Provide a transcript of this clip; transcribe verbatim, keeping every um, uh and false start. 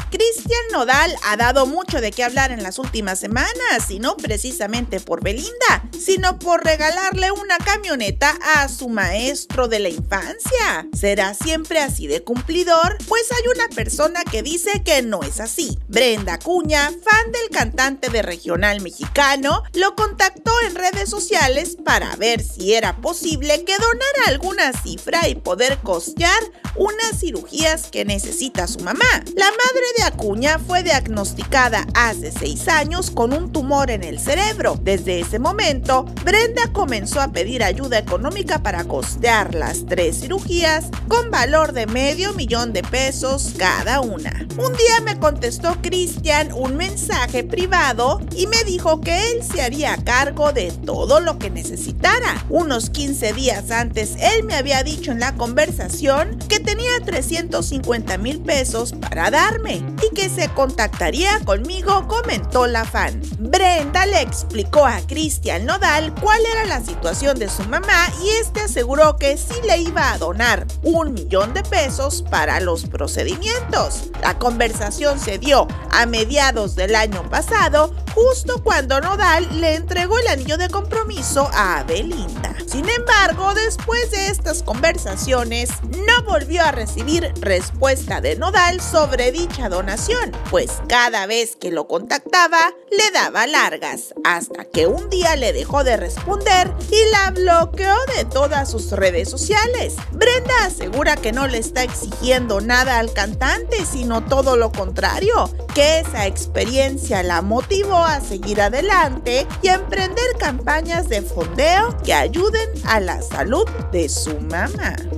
Cristian Nodal ha dado mucho de qué hablar en las últimas semanas, y no precisamente por Belinda, sino por regalarle una camioneta a su maestro de la infancia. ¿Será siempre así de cumplidor? Pues hay una persona que dice que no es así. Brenda Acuña, fan del cantante de regional mexicano, lo contactó en redes sociales para ver si era posible que donara alguna cifra y poder costear unas cirugías que necesita su mamá. La madre de Acuña fue diagnosticada hace seis años con un tumor en el cerebro. Desde ese momento, Brenda comenzó a pedir ayuda económica para costear las tres cirugías con valor de medio millón de pesos cada una. Un día me contestó Cristian un mensaje privado y me dijo que él se haría cargo de todo lo que necesitara. Unos quince días antes, él me había dicho en la conversación que tenía trescientos cincuenta mil pesos para darme y que se contactaría conmigo, comentó la fan. Brenda le explicó a Cristian Nodal cuál era la situación de su mamá y este aseguró que sí le iba a donar un millón de pesos para los procedimientos. La conversación se dio a mediados del año pasado, justo cuando Nodal le entregó el anillo de compromiso a Belinda. Sin embargo, después de estas conversaciones, no volvió a recibir respuesta de Nodal sobre dicha donación, pues cada vez que lo contactaba, le daba largas, hasta que un día le dejó de responder y la bloqueó de todas sus redes sociales. Brenda asegura que no le está exigiendo nada al cantante, sino todo lo contrario, que esa experiencia la motivó a seguir adelante y a emprender campañas de fondeo que ayuden a la salud de su mamá.